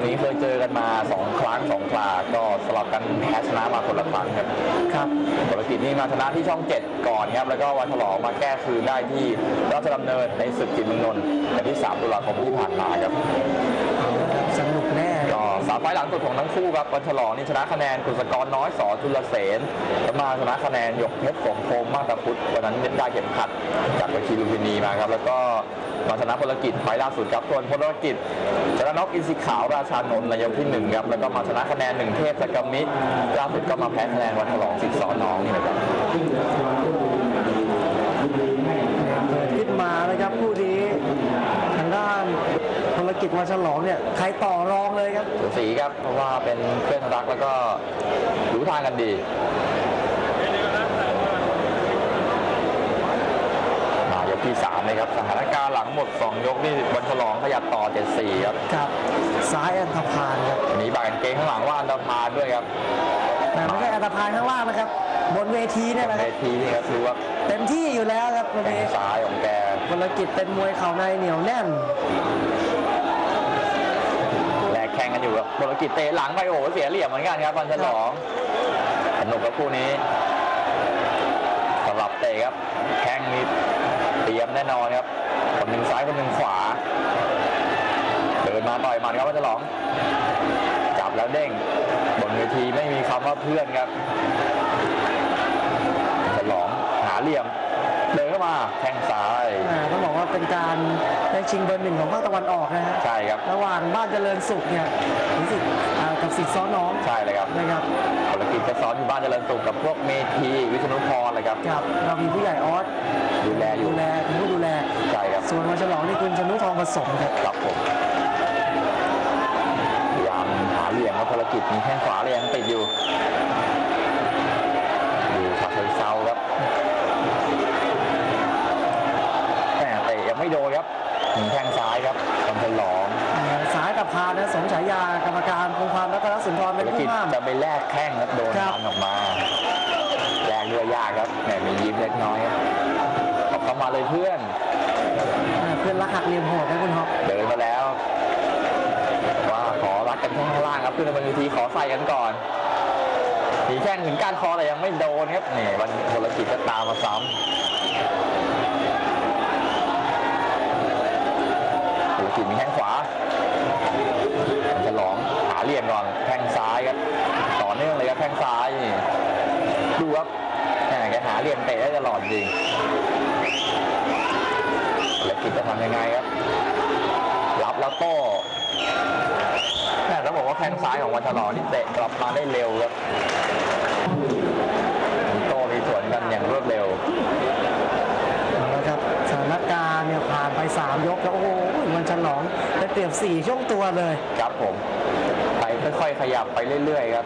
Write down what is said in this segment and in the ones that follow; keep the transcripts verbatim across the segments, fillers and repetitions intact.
นี้เคยเจอกันมาสองครั้งสองคราก็สลับกันแพ้ชนะมาคนละครั้งครับครับปกตินี่มาชนะที่ช่องเจ็ดก่อนครับแล้วก็วันฉลองมาแก้คืนได้ที่ราชดำเนินในศึกจิตรเมืองนนท์วันที่สามตุลาคมที่ผ่านมาครับสนุกแน่ก็สามไฟล์หลังสุดของทั้งคู่ครับวันฉลองนี่ชนะคะแนนกุศกรน้อยสอจุลเสนแล้วมาชนะคะแนนหยกเพชรสมพงษ์มาตาพุทธวันนั้นได้เข็มขัดจากเวทีลุมพินีมาครับแล้วก็มาชนะพลกิจไฟล์ล่าสุดครับส่วนพลกิจชนะน็อกอินสิขาวราชานนท์ในยกที่หนึ่งครับแล้วก็มาชนะคะแนนหนึ่งเทพสกมิตรล่าสุดก็มาแพ้คะแนนวันฉลองสิทธิ์สอนน้องนี่นะครับเปิดขึ้นมาเลยครับผู้นี้ทางด้านพลกิจวันฉลองเนี่ยใครต่อรองเลยครับสีครับเพราะว่าเป็นเพื่อนรักแล้วก็รู้ทางกันดีมายกที่สามเลยครับสถานการณ์หลังหมดสองยกนี่วันฉลองขยับต่อ เจ็ดสี่ ครับครับซ้ายอันธพาลครับมีบาดกางเกงข้างหลังว่าอันธพาลด้วยครับแต่ไม่ใช่อันธพาลข้างล่างนะครับบนเวทีเนี่ยนะครับเวทีนี่ครับคือว่าเต็มที่อยู่แล้วครับวันนี้ซ้ายของแกพลกิจเป็นมวยเข่าในเหนียวแน่นแลกแข่งกันอยู่ครับพลกิจเตะหลังไปโอ้เสียเหลี่ยมเหมือนกันครับวันฉลองสนุกกับคู่นี้สลับเตะครับแข้งนี้เตรียมแน่นอนครับคนหนึ่งซ้ายคนหนึ่งขวาเดินมาต่อยหมัดครับวันฉลองจับแล้วเด้งบนเวทีไม่มีคำว่าเพื่อนครับฉลองหาเหลี่ยมเดินเข้ามาแข้งซ้ายต้องบอกว่าเป็นการได้ชิงเบอร์หนึ่งของภาคตะวันออกนะฮะใช่ครับระหว่างบ้านเจริญสุขเนี่ยรู้สึกกับสิทธิ์ซ้อนน้องใช่เลยครับนะครับพลกิจจะซ้อนอยู่บ้านเจริญสุขกับพวกเมธีวิษณุพรเลยครับครับเรามีผู้ใหญ่ออสดูแลอยู่ดูแลเป็นผู้ดูแลใช่ครับส่วนวันฉลองนี่คุณชนุทองผสมครับครับผมพยายามหาเหลี่ยมครับพลกิจมีแข้งขวาเลยยังติดอยู่ดูฉากเซาครับแต่เตะยังไม่โดนครับถึงแข้งซ้ายครับวันฉลองสายตะพานนะสมฉายากรรมการพงษ์พันธ์รัตนสุนทรเป็นผู้ห้ามจะไปแลกแข้งครับโดนดันออกมาแรงเรือยากครับแหมมียิ้มเล็กน้อยออกเข้ามาเลยเพื่อนเพื่อนรักหักเหลี่ยมโหดนะคุณฮอกเดินมาแล้วว่าขอรักกันข้างล่างครับขึ้นมาบนเวทีขอใส่กันก่อนถีแข้งถึงก้านคอแต่ยังไม่โดนครับนี่วันพลกิจก็ตามมาซ้ำพลกิจมีแข้งขวาฉลองหาเหลี่ยมก่อนแข้งซ้ายครับต่อเนื่องเลยครับแข้งซ้ายดูครับแกหาเหลี่ยมเตะได้ตลอดจริงแล้วกิจจะทำยังไงครับรับแล้วโต้แต่ต้องบอกว่าแข้งซ้ายของวันฉลองนี่เตะกลับมาได้เร็วครับโต้มีสวนกันอย่างรวดเร็วนะครับสถานการณ์เนี่ยผ่านไปสามยกแล้วโอ้โหวันฉลองได้เปรียบสี่ช่วงตัวเลยครับผมไปค่อยๆขยับไปเรื่อยๆครับ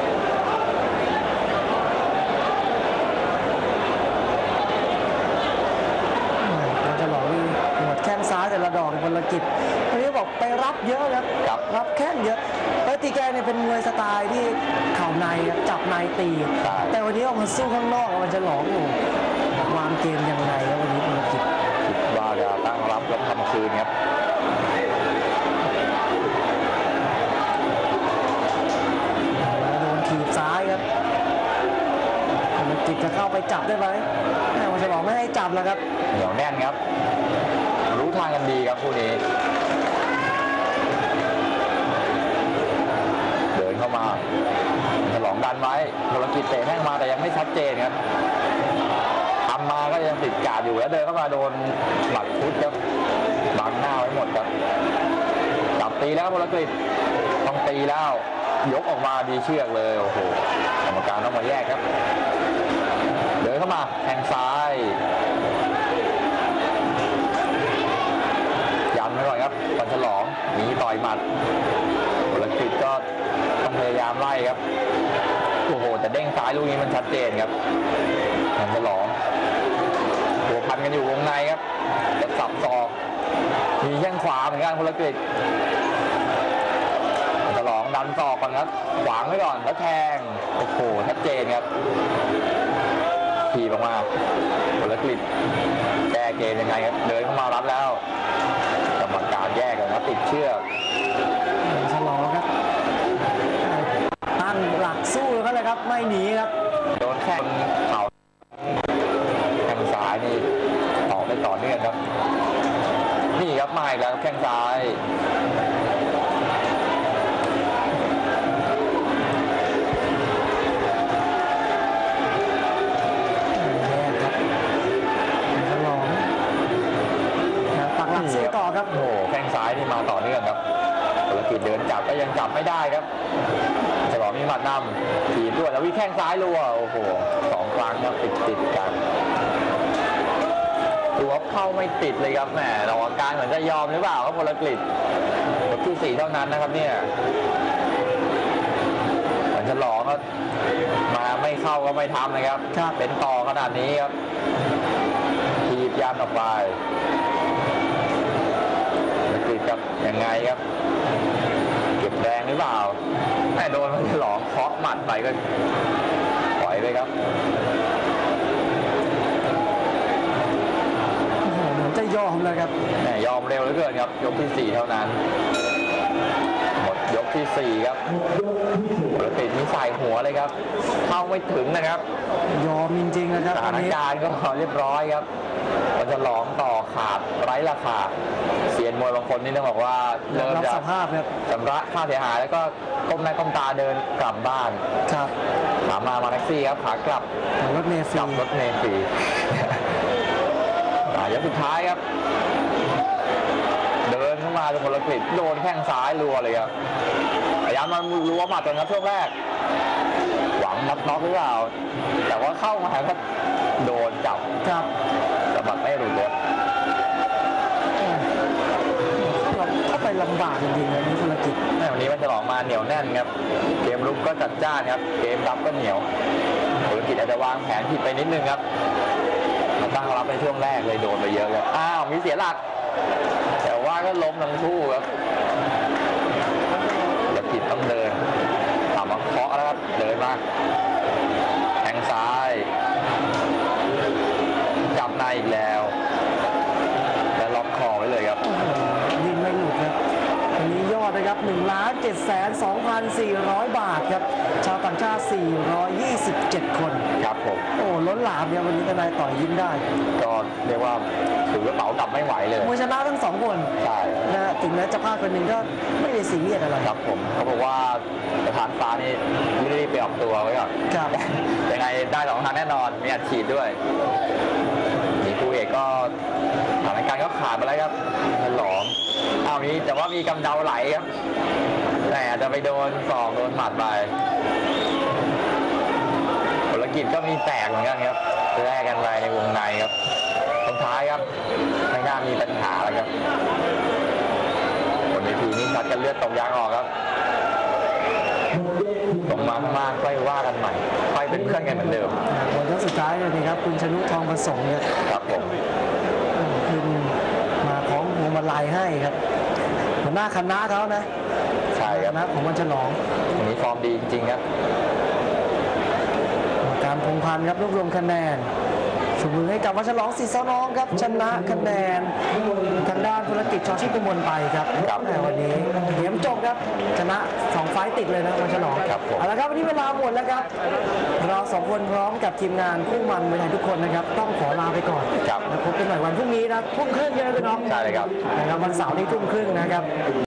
วันฉลองนี่หมดแข้งซ้ายแต่ละดอกในพลกิจวันนี้บอกไปรับเยอะครับรับแข้งเยอะปกติแกเนี่ยเป็นมวยสไตล์ที่เข่าในจับในตีแต่วันนี้ออกมาสู้ข้างนอกวันฉลองวางเกมยังไงครับวันนี้พลกิจคิดว่าจะตั้งรับแล้วทำคืนครับโดนถีบซ้ายครับพลกิจจะเข้าไปจับได้ไหมวันฉลองไม่ให้จับแล้วครับเหนียวแน่นครับรู้ทางกันดีครับคู่นี้เดินเข้ามาฉลองดันไว้พลกิจเตะแข้งมาแต่ยังไม่ชัดเจนครับทำมาก็ยังติดกาดอยู่แล้วเดินเข้ามาโดนหมัดพุทธครับบังหน้าไว้หมดครับจับตีแล้วพลกิจต้องตีแล้วยกออกมาดีเชือกเลยโอ้โหกรรมการต้องมาแยกครับเดินเข้ามาแทงซ้ายยันไว้ก่อนครับวันฉลองหนีต่อยหมัดพลกิจก็ต้องพยายามไล่ครับโอ้โหแต่เด้งซ้ายลูกนี้มันชัดเจนครับวันฉลองตัวพันกันอยู่วงในครับจะสับศอกมีแข้งขวาเหมือนกันพลกิจฉลองดันศอกก่อนครับขวางไว้ก่อนแล้วแทงโอ้โหชัดเจนครับขี่ออกมาพลกิจแก้เกมยังไงครับเดินเข้ามารับแล้วกรรมการแยกกันนะติดเชือกฉลองกิจเดินจับก็ยังจับไม่ได้ครับฉลองมีหมัดนำถีบด้วยแล้ววิ่งแข้งซ้ายรัวโอ้โหสองครั้งครับติดติดกันดูว่าเข้าไม่ติดเลยครับแหมเราอาการเหมือนจะยอมหรือเปล่าครับพลกฤษยกที่สี่เท่านั้นนะครับเนี่ยเหมือนฉลองก็มาไม่เข้าก็ไม่ทำนะครับเป็นต่อขนาดนี้ครับทีบยันออกไปพลกฤษครับยังไงครับเก็บแรงหรือเปล่าแม่โดนมันฉลองเคาะหมัดไปก็ปล่อยไปครับเหมือนจะยอมเลยครับแหมยอมเร็วเหลือเกินครับยกที่สี่เท่านั้นหมดยกที่สี่ครับพลกฤษมีใส่หัวเลยครับเข้าไม่ถึงนะครับยอมจริงๆนะครับสถานการณ์ก็เรียบร้อยครับมันจะร้องต่อขาดไร้ราคาเซียนมวยบางคนนี่ต้องบอกว่าเริ่มจะชำระค่าเสียหายแล้วก็ก้มหน้าก้มตาเดินกลับบ้านครับขามามาแท็กซี่ครับขากลับรถเมล์ฟรีรถเมล์ฟรียกสุดท้ายครับเดินเข้ามาจนพลกฤษโดนแข้งซ้ายรัวเลยครับพยายามมารัวหมัดก่อนครับช่วงแรกหวังนับน็อกหรือเปล่าแต่ว่าเข้ามาครับโดนจับครับสะบัดไม่หลุดเลยเข้าไปลำบากจริงๆเลยนี่พลกฤษวันนี้มันฉลองมาเหนียวแน่นครับเกมรุกก็จัดจ้านครับเกมรับก็เหนียวพลกฤษอาจจะวางแผนผิดไปนิดนึงครับมาตั้งรับในช่วงแรกเลยโดนไปเยอะครับอ้าวมีเสียหลักแต่ว่าก็ล้มทั้งคู่ครับพลกฤษต้องเดินทำมาเคาะแล้วครับเดินมาแทงซ้ายจับในอีกแล้วแล้วล็อกคอไว้เลยครับยิงไม่หลุดครับวันนี้ยอดนะครับหนึ่งล้านเจ็ดแสนสองพันสี่ร้อยบาทครับชาวต่างชาติสี่ร้อยยี่สิบเจ็ดคนครับผมโอ้ล้นหลามเนี่ยวันนี้ทนายต่อยยิ้มได้ก็เรียกว่าถือกระเป๋ากลับไม่ไหวเลยมวยชนะทั้งสองคนใช่นะถึงแม้จะพลาดคนหนึ่งก็ไม่ได้ซีเรียสอะไรครับผมเขาบอกว่าประธานฟ้านี่ไม่ได้ไปออกตัวไว้ก่อนครับยังไงได้สองทางแน่นอนมีอัดฉีดด้วยมีคู่เอกก็สถานการณ์ก็ขาดไปแล้วครับฉลองเอานี้แต่ว่ามีกำเดาไหลครับแต่อาจจะไปโดนศอกโดนหมัดไปพลกฤษก็มีแตกเหมือนกันครับแลกกันไปในวงในครับตรงท้ายครับไม่น่ามีปัญหาแล้วครับบนเวทีนี้ชัดกันเลือดตกยางออกครับตรงมาข้างล่างค่อยว่ากันใหม่ค่อยเป็นเพื่อนกันเหมือนเดิมวันที่สุดท้ายเลยนะครับคุณชนุทองประสงค์เนี่ยครับผมคือมาพร้อมพวงมาลัยให้ครับหัวหน้าคณะเขานะใช่ครับนะของวันฉลองวันนี้ฟอร์มดีจริงๆครับการพงพันธ์ครับรวบรวมคะแนนชูมือให้กับวัชรองศิษย์น้องครับชนะคะแนนทางด้านธุรกิจชอชิกมลไปครับแต่วันนี้เหียมจบครับชนะสองไฟต์ติดเลยนะวัชรองเอาละครับวันนี้เวลาหมดแล้วครับเราสองคนพร้อมกับทีมงานคู่มันมวยไทยทุกคนนะครับต้องขอลาไปก่อนแล้วพบกันใหม่วันพรุ่งนี้นะทุ่มครึ่งเยอะเลยน้องใช่เลยครับนะครับวันเสาร์นี้ทุ่มครึ่งนะครับ